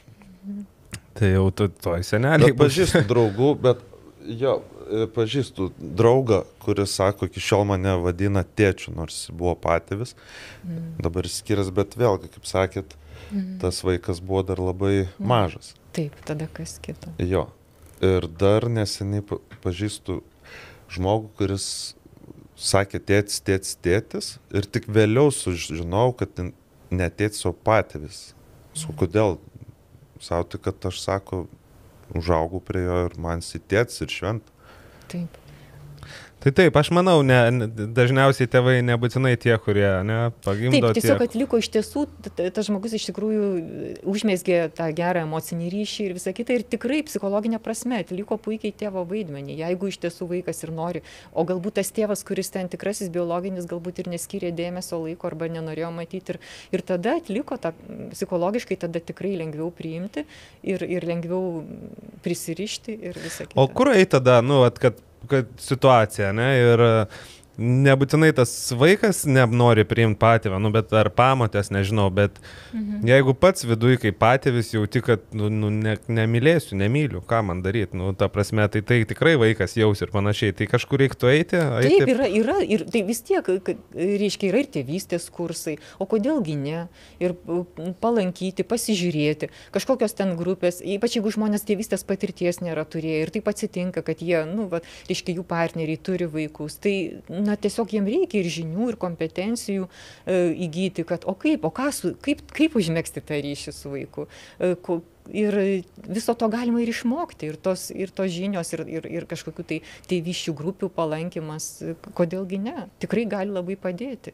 Tai jau toj seneliai. Pažįstu draugų, bet pažįstu draugą, kuris sako, iki šiol mane vadina tėčiu, nors buvo patėvis. Dabar skirias, bet vėlgi, kaip sakėt, tas vaikas buvo dar labai mažas. Taip, tada kas kita. Jo. Ir dar neseniai pažįstu žmogų, kuris sakė tėtis ir tik vėliau sužinau, kad ne tėtis, o patėvis. Kodėl? Sau tik, kad aš, sako, užaugau prie jo ir man jis tėtis ir šventa. Taip. Tai taip, aš manau, dažniausiai tėvai nebūtinai tie, kurie pagimdo. Taip, tiesiog atliko iš tiesų, tas žmogus iš tikrųjų užmesgė tą gerą emocinį ryšį ir visą kitą ir tikrai psichologinė prasme atliko puikiai tėvo vaidmenį, jeigu iš tiesų vaikas ir nori, o galbūt tas tėvas, kuris ten tikrasis biologinis, galbūt ir neskyrė dėmesio laiko arba nenorėjo matyti ir tada atliko tą psichologiškai, tada tikrai lengviau priimti ir lengviau prisirišti ir visą kitą. O kur eiti tada, kad situacija, ir nebūtinai tas vaikas nenori priimti patėvą, bet ar pamotės, nežinau, bet jeigu pats viduj kaip patėvis jauti, kad nemylėsiu, nemyliu, ką man daryti, ta prasme, tai tikrai vaikas jaus ir panašiai, tai kažkur reiktų eiti? Taip, yra, ir tai vis tiek, reiškia, yra ir tėvystės kursai, o kodėlgi ne, ir palankyti, pasižiūrėti, kažkokios ten grupės, ypač jeigu žmonės tėvystės patirties nėra turėję ir taip atsitinka, kad jie, reiškia, jų partneriai turi vaikus, tai tiesiog jiems reikia ir žinių, ir kompetencijų įgyti, kad kaip užmegzti tą ryšį su vaiku. Ir viso to galima ir išmokti, ir tos žinios, ir kažkokių tai tėvyščių grupių palankymas, kodėlgi ne, tikrai gali labai padėti.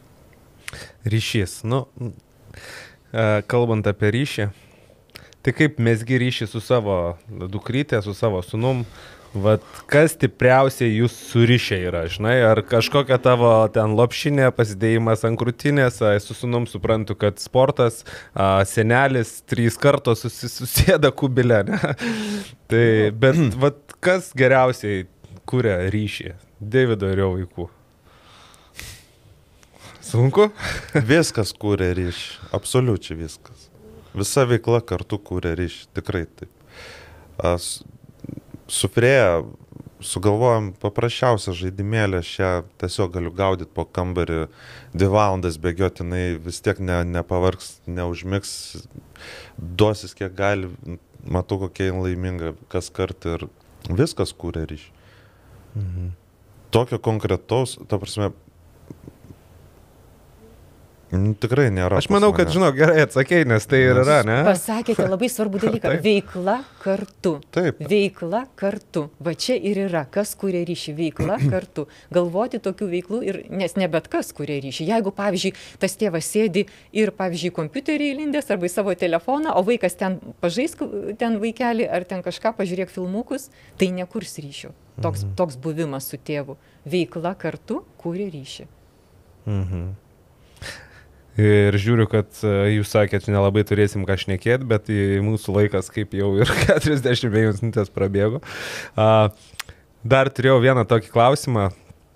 Ryšys, kalbant apie ryšį, tai kaip mesgi ryšį su savo dukrytė, su savo sūnum, kas stipriausiai jūs surišę yra, žinai, ar kažkokia tavo ten lopšinė, pasidėjimas ant krūtinės, su sūnum suprantu, kad sportas, senelis 3 kartos susėda kubilę, ne? Tai, bet kas geriausiai kuria ryšį Deivido ir jo vaikų? Sunku? Viskas kuria ryšį, absoliučiai viskas. Visa veikla kartu kuria ryšį, tikrai taip. Su Freja sugalvojom paprasčiausią žaidimėlę, šią tiesiog galiu gaudyti po kambarį 2 valandas bėgiotinai, vis tiek nepavargs, neužmigs, duosis kiek gali, matau kokia laiminga kas kart ir viskas kūrė ryšį. Tokio konkretaus, ta prasme, tikrai nėra. Aš manau, kad, gerai atsakei, nes tai ir yra, ne? Pasakėte labai svarbų dalyką. Veikla kartu. Taip. Veikla kartu. Va čia ir yra, kas kuria ryšį. Veikla kartu. Galvoti tokių veiklų, nes ne bet kas kuria ryšį. Jeigu, pavyzdžiui, tas tėvas sėdi ir, pavyzdžiui, kompiuterį įlindęs arba į savo telefoną, o vaikas ten pažaisk ten vaikelį ar ten kažką pažiūrėk filmukus, tai nekurs ryšio. Toks buvimas su tėvu. Veikla kartu kuria ryšį. Ir žiūriu, kad jūs sakėt, nelabai turėsim ką šnekėti, bet mūsų laikas kaip jau ir 45 minutės prabėgo. Dar turėjau vieną tokį klausimą.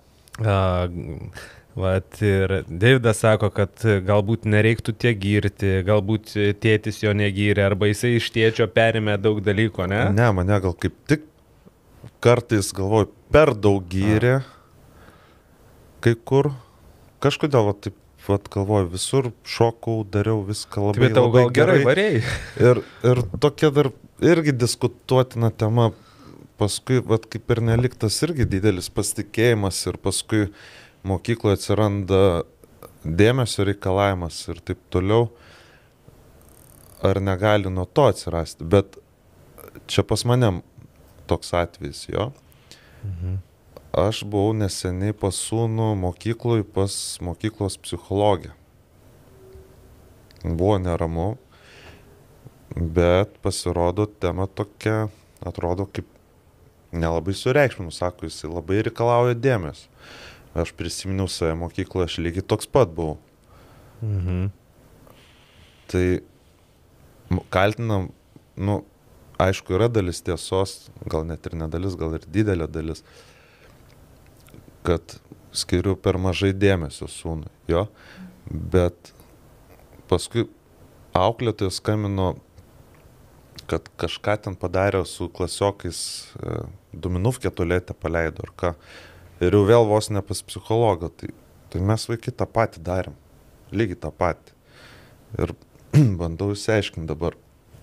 Ir Deividas sako, kad galbūt nereiktų tiek girti, galbūt tėtis jo negyrė, arba jisai iš tėčio perėmė daug dalykų, ne? Ne, mane gal kaip tik kartais galvoju, per daug gyrė kai kur. Kažkodėl taip vat galvoju, visur šokau, dariau viską labai, Bet tau labai gal gerai varėjai. Ir tokia dar irgi diskutuotina tema, paskui, vat kaip ir neliktas irgi didelis pasitikėjimas ir paskui mokykloje atsiranda dėmesio reikalavimas ir taip toliau. Ar negali nuo to atsirasti, bet čia pas mane toks atvejis, jo. Aš buvau neseniai pas sūnų mokykloj pas mokyklos psichologę. Buvo neramu, bet pasirodo tema tokia, atrodo kaip nelabai sureikšminu, sako, jisai labai reikalauja dėmesio. Aš prisiminiau save mokykloje, aš lygiai toks pat buvau. Tai kaltinam, aišku, yra dalis tiesos, gal net ir nedalis, gal ir didelė dalis, kad skiriu per mažai dėmesio sūnui, jo, bet paskui auklėtojas skambino, kad kažką ten padarė su klasiokais, duminuvkę tualete paleido ar ką, ir jau vėl vos ne pas psichologą, tai mes vaikai tą patį darėm, lygiai tą patį. Ir bandau išsiaiškinti dabar,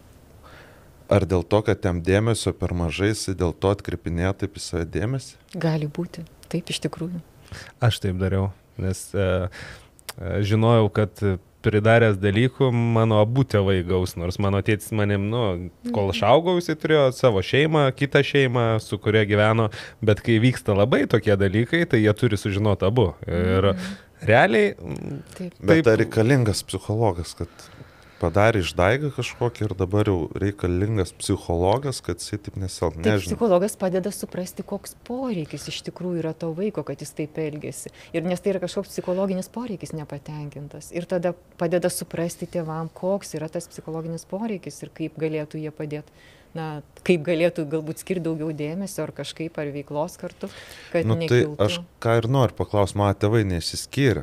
ar dėl to, kad jam dėmesio per mažai, jis dėl to atkreipinėjo taip į save dėmesį? Gali būti, taip iš tikrųjų. Aš taip dariau, nes žinojau, kad pridaręs dalykų mano abu tėvai gaus, nors mano tėtis manim, kol aš augau, jisai turėjo savo šeimą, kitą šeimą, su kuria gyveno, bet kai vyksta labai tokie dalykai, tai jie turi sužinoti abu. Ir realiai... Taip. Bet ar reikalingas psichologas, kad padarė išdaigą kažkokį ir dabar jau reikalingas psichologas, kad jisai taip nesielgia? Taip, psichologas padeda suprasti, koks poreikis iš tikrųjų yra to vaiko, kad jis taip elgiasi. Ir nes tai yra kažkoks psichologinis poreikis nepatenkintas. Ir tada padeda suprasti tėvam, koks yra tas psichologinis poreikis ir kaip galėtų jie padėti. Kaip galėtų galbūt skirti daugiau dėmesio ar kažkaip, ar veiklos kartu, kad nekiltų. Tai aš ką ir noriu paklausti, mano tėvai neišsiskyrė.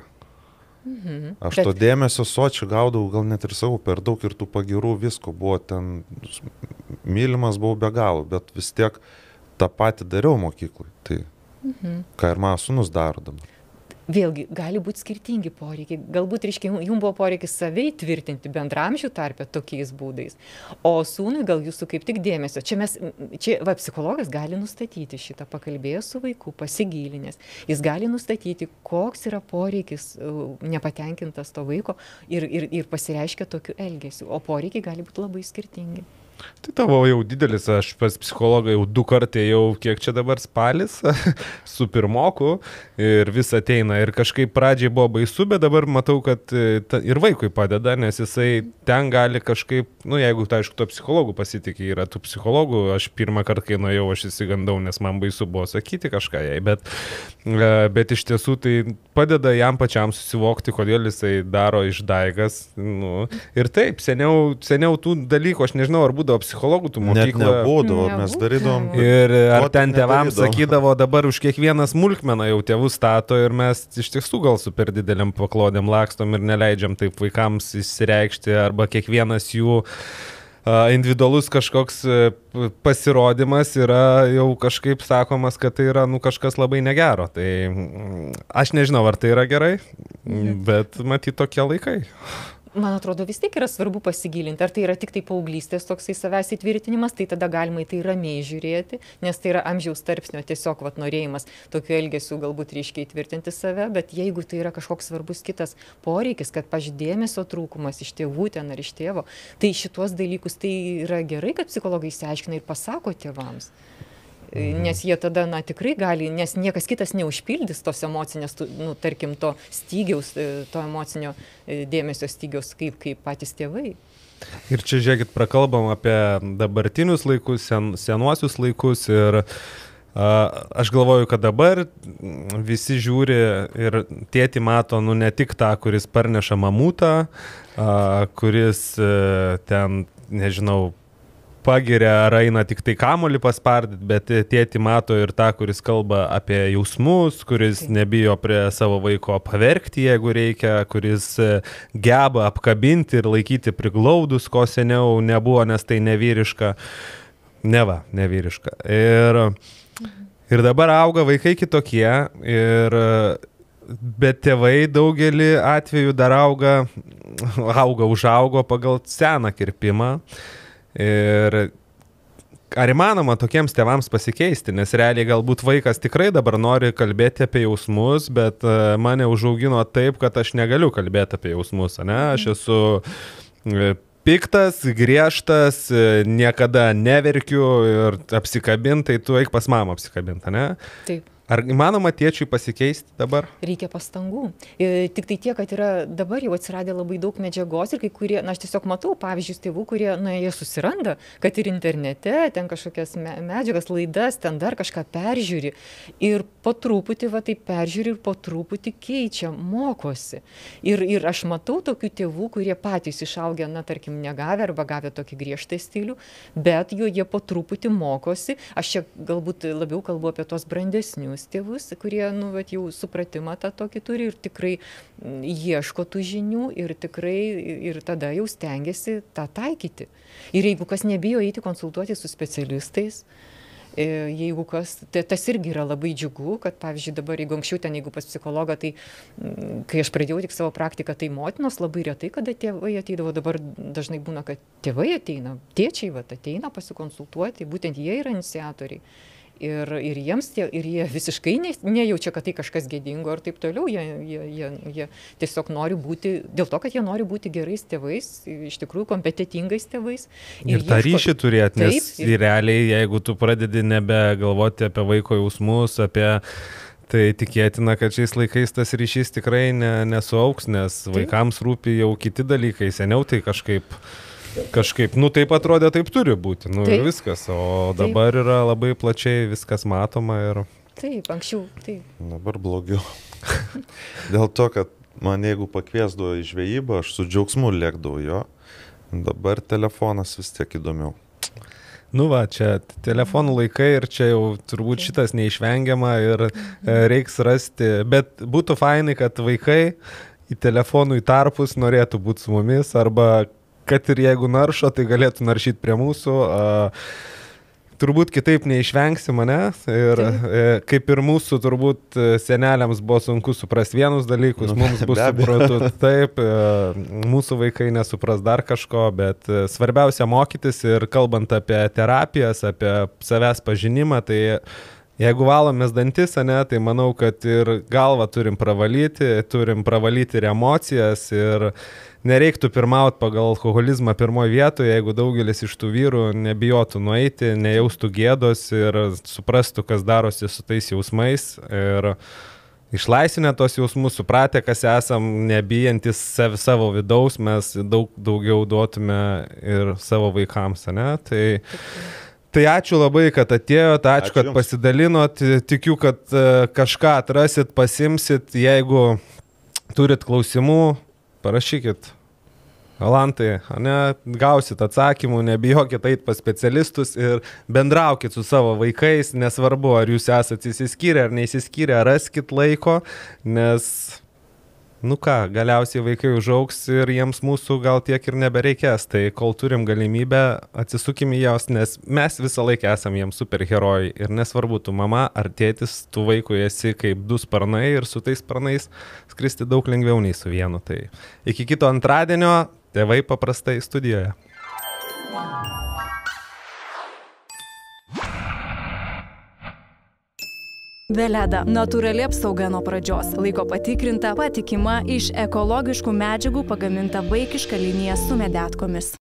Aš to dėmesio sočių gaudavau, gal net ir savo per daug ir tų pagirų visko buvo ten, mylimas buvau be galo, bet vis tiek tą patį dariau mokyklai. Tai ką ir mano sūnus daro dabar. Vėlgi, gali būti skirtingi poreikiai. Galbūt, reiškia, jums buvo poreikis save įtvirtinti bendramžių tarpe tokiais būdais, o sūnui gal jūsų kaip tik dėmesio. Čia psichologas gali nustatyti šitą, pakalbėjęs su vaiku, pasigilinęs. Jis gali nustatyti, koks yra poreikis nepatenkintas to vaiko ir pasireiškia tokiu elgesiu, o poreikiai gali būti labai skirtingi. Tai tavo jau didelis, aš pas psichologą jau 2 kartai jau, kiek čia dabar spalis, su pirmoku ir vis ateina ir kažkaip pradžiai buvo baisu, bet dabar matau, kad ir vaikui padeda, nes jisai ten gali kažkaip, jeigu tai aišku, to psichologų pasitikė, yra tų psichologų, aš pirmą kartą, kai nuėjau, aš įsigandau, nes man baisu buvo sakyti kažką jai, bet iš tiesų tai padeda jam pačiam susivokti, kodėl jisai daro išdaigas, ir taip, seniau tų dalykų, aš nežinau, ar būdavo psichologų tų mokykloje. Net nebūdavo, mes darydavom. Ir ar ten tėvams sakydavo, dabar už kiekvieną smulkmeną jau tėvų stato ir mes iš tiesų gal su per dideliam paklodėm lakstom ir neleidžiam taip vaikams įsireikšti, arba kiekvienas jų individualus kažkoks pasirodymas yra jau kažkaip sakomas, kad tai yra kažkas labai negero. Tai aš nežinau, ar tai yra gerai, bet matyt tokie laikai. Man atrodo, vis tiek yra svarbu pasigilinti, ar tai yra tik tai paauglystės toksai savęs įtvirtinimas, tai tada galima į tai ramiai žiūrėti, nes tai yra amžiaus tarpsnio tiesiog norėjimas tokiu elgesiu galbūt ryškiai įtvirtinti save, bet jeigu tai yra kažkoks svarbus kitas poreikis, kad dėmesio trūkumas iš tėvų ten ar iš tėvo, tai šitos dalykus tai yra gerai, kad psichologai išsiaiškina ir pasako tėvams. Nes jie tada, tikrai gali, nes niekas kitas neužpildys tos emocinės, tarkim, to stygiaus, to emocinio dėmesio stygiaus, kaip patys tėvai. Ir čia, žiūrėkit, prakalbam apie dabartinius laikus, senuosius laikus ir aš galvoju, kad dabar visi žiūri ir tėtį mato, ne tik tą, kuris parneša mamutą, kuris ten, nežinau, pagiria ar eina tik tai kamuolį paspardyti, bet tėtį mato ir tą, kuris kalba apie jausmus, kuris nebijo prie savo vaiko paverkti, jeigu reikia, kuris geba apkabinti ir laikyti priglaudus, ko seniau nebuvo, nes tai nevyriška. Nevyriška. Ir dabar auga vaikai kitokie ir bet tėvai daugelį atvejų dar užaugo pagal seną kirpimą. Ir ar įmanoma tokiems tėvams pasikeisti, nes realiai galbūt vaikas tikrai dabar nori kalbėti apie jausmus, bet mane užaugino taip, kad aš negaliu kalbėti apie jausmus, ne? Aš esu piktas, griežtas, niekada neverkiu ir apsikabintai, tu eik pas mamą apsikabintą, ne? Taip. Ar įmanoma tėčiui pasikeisti dabar? Reikia pastangų. Tik tai tiek, kad yra dabar jau atsiradę labai daug medžiagos ir kai kurie, aš tiesiog matau pavyzdžius tėvų, kurie, jie susiranda, kad ir internete, ten kažkokias medžiagas, laidas, ten dar kažką peržiūri ir po truputį, taip peržiūri ir po truputį keičia, mokosi. Ir aš matau tokių tėvų, kurie patys išaugę, tarkim, negavę arba gavę tokį griežtą stilių, bet jie po truputį mokosi. Aš čia galbūt labiau kalbu apie tos brandesnius tėvus, kurie jau supratimą tą tokį turi ir tikrai ieško tų žinių ir tikrai ir tada jau stengiasi tą taikyti. Ir jeigu kas nebijo eiti konsultuoti su specialistais, jeigu kas, tai tas irgi yra labai džiugu, kad pavyzdžiui dabar, jeigu anksčiau jeigu pas psichologą, tai kai aš pradėjau tik savo praktiką, tai motinos labai retai, kada tėvai ateidavo, dabar dažnai būna, kad tėvai ateina, tėčiai ateina pasikonsultuoti, būtent jie yra iniciatoriai. Ir jiems ir jie visiškai nejaučia, kad tai kažkas gėdingo ir taip toliau. Jie tiesiog nori būti, dėl to, kad jie nori būti gerais tėvais, iš tikrųjų kompetentingais tėvais. Ir tą ryšį turėti, nes realiai, jeigu tu pradedi nebegalvoti apie vaiko jausmus, tai tikėtina, kad šiais laikais tas ryšys tikrai nesuauks, nes vaikams rūpi jau kiti dalykai. Seniau tai kažkaip, taip atrodė, taip turi būti, ir viskas, o dabar yra labai plačiai viskas matoma ir... Taip, anksčiau, taip. Dabar blogiau. Dėl to, kad man jeigu pakviesdavo į žvejybą, aš su džiaugsmu lėkdavau jo, dabar telefonas vis tiek įdomiau. Čia telefonų laikai ir čia jau turbūt šitas neišvengiama ir reiks rasti, bet būtų fainai, kad vaikai į telefonų į tarpus norėtų būti su mumis arba kad ir jeigu naršo, tai galėtų naršyti prie mūsų. Turbūt kitaip neišvengsi mane. Ir kaip ir mūsų, turbūt seneliams buvo sunku suprasti vienus dalykus, mums bus suprantu taip, mūsų vaikai nesupras dar kažko, bet svarbiausia mokytis ir kalbant apie terapijas, apie savęs pažinimą, tai jeigu valomės dantis, tai manau, kad ir galvą turim pravalyti ir emocijas ir nereiktų pirmauti pagal alkoholizmą pirmoje vietoje, jeigu daugelis iš tų vyrų nebijotų nueiti, nejaustų gėdos ir suprastų, kas darosi su tais jausmais ir išlaisvinę tos jausmus, supratę, kas esam, nebijantis savo vidaus, mes daug daugiau duotume ir savo vaikams, Tai ačiū labai, kad atėjot, ačiū, kad pasidalinot, tikiu, kad kažką atrasit, pasimsit, jeigu turit klausimų, parašykit, Alantai, gausit atsakymų, nebijokit eit pas specialistus ir bendraukit su savo vaikais, nesvarbu, ar jūs esat įsiskyrę ar neįsiskyrę, raskit laiko, nes, galiausiai vaikai užaugs ir jiems mūsų gal tiek ir nebereikės, tai kol turim galimybę, atsisukim į jos, nes mes visą laiką esam jiems superherojai ir nesvarbu, tu mama ar tėtis, tu vaikui esi kaip du sparnai ir su tais sparnais skristi daug lengviau nei su vienu. Tai iki kito antradienio, tėvai paprastai studijoje. Veleda – natūrali apsauga nuo pradžios, laiko patikrinta, patikima, iš ekologiškų medžiagų pagaminta vaikiška linija su medetkomis.